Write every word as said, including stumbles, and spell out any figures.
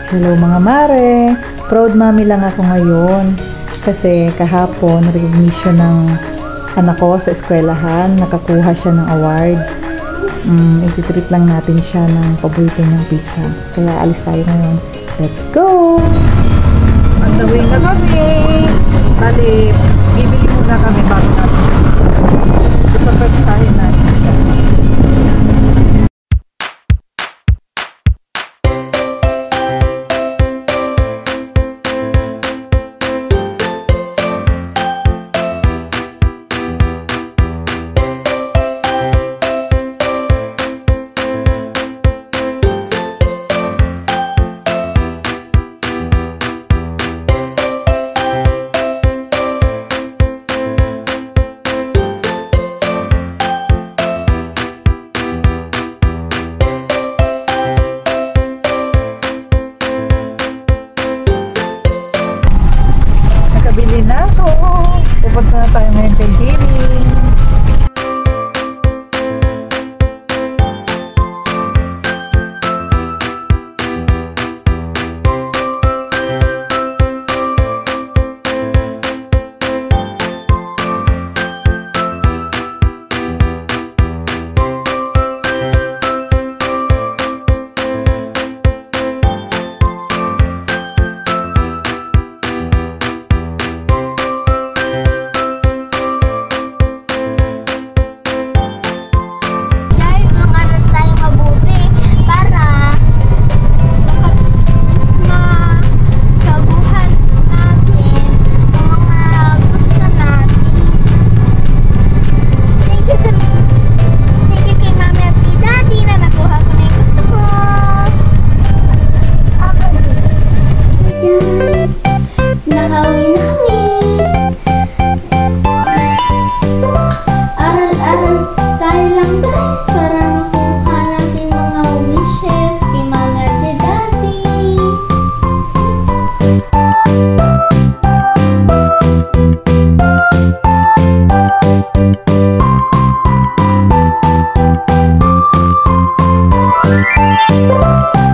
Hello mga mare! Proud mommy lang ako ngayon kasi kahapon recognition ng anak ko sa eskwelahan, nakakuha siya ng award. Um, Iti-treat lang natin siya ng paborito niyang pizza. Kaya alis tayo ngayon. Let's go! On the way na kami! Bali, bibili muna kami bago natin. Gusto pa tayo natin siya. Bili na ako. Pupunta na tayo ngayon kay Jayreen. Bye.